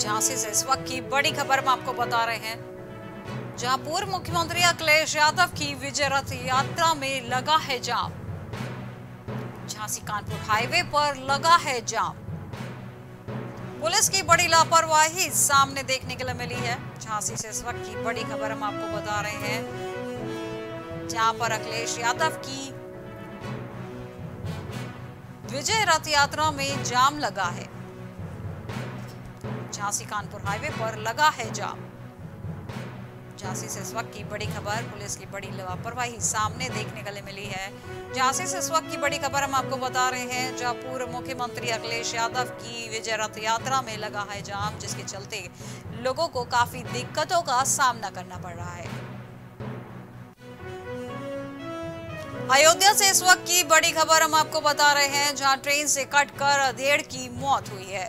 झांसी से इस वक्त की बड़ी खबर हम आपको बता रहे हैं, जहां पूर्व मुख्यमंत्री अखिलेश यादव की विजय रथ यात्रा में लगा है जाम। झांसी कानपुर हाईवे पर लगा है जाम। पुलिस की बड़ी लापरवाही सामने देखने के लिए मिली है। झांसी से इस वक्त की बड़ी खबर हम आपको बता रहे हैं, जहां पर अखिलेश यादव की विजय रथ यात्रा में जाम लगा है। झांसी कानपुर हाईवे पर लगा है जाम। झांसी से इस वक्त की बड़ी खबर, पुलिस की बड़ी लापरवाही सामने देखने के लिए मिली है। झांसी से इस वक्त की बड़ी खबर हम आपको बता रहे हैं, जहां पूर्व मुख्यमंत्री अखिलेश यादव की विजय रथ यात्रा में लगा है जाम, जिसके चलते लोगों को काफी दिक्कतों का सामना करना पड़ रहा है। अयोध्या से इस वक्त की बड़ी खबर हम आपको बता रहे हैं, जहां ट्रेन से कटकर अधेड़ की मौत हुई है।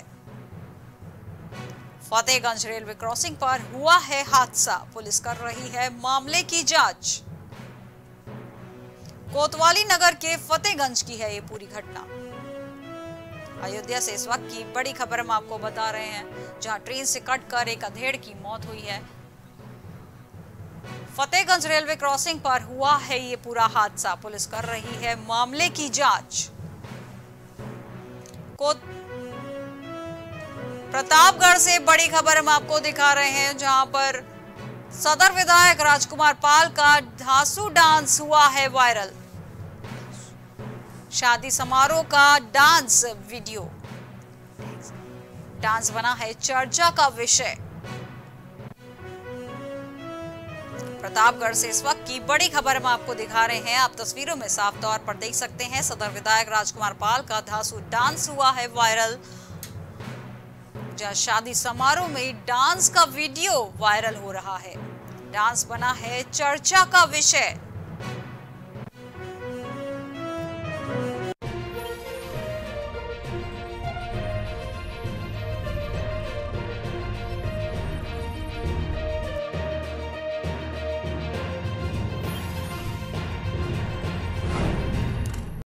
फतेहगंज रेलवे क्रॉसिंग पर हुआ है हादसा, पुलिस कर रही है मामले की जांच। कोतवाली नगर के फतेहगंज की है ये पूरी घटना। अयोध्या से इस वक्त की बड़ी खबर हम आपको बता रहे हैं, जहां ट्रेन से कटकर एक अधेड़ की मौत हुई है। फतेहगंज रेलवे क्रॉसिंग पर हुआ है ये पूरा हादसा, पुलिस कर रही है मामले की जांच। प्रतापगढ़ से बड़ी खबर हम आपको दिखा रहे हैं, जहां पर सदर विधायक राजकुमार पाल का धांसू डांस हुआ है वायरल। शादी समारोह का डांस वीडियो, डांस बना है चर्चा का विषय। प्रतापगढ़ से इस वक्त की बड़ी खबर हम आपको दिखा रहे हैं, आप तस्वीरों में साफ तौर पर देख सकते हैं। सदर विधायक राजकुमार पाल का धांसू डांस हुआ है वायरल, जहां शादी समारोह में डांस का वीडियो वायरल हो रहा है। डांस बना है चर्चा का विषय।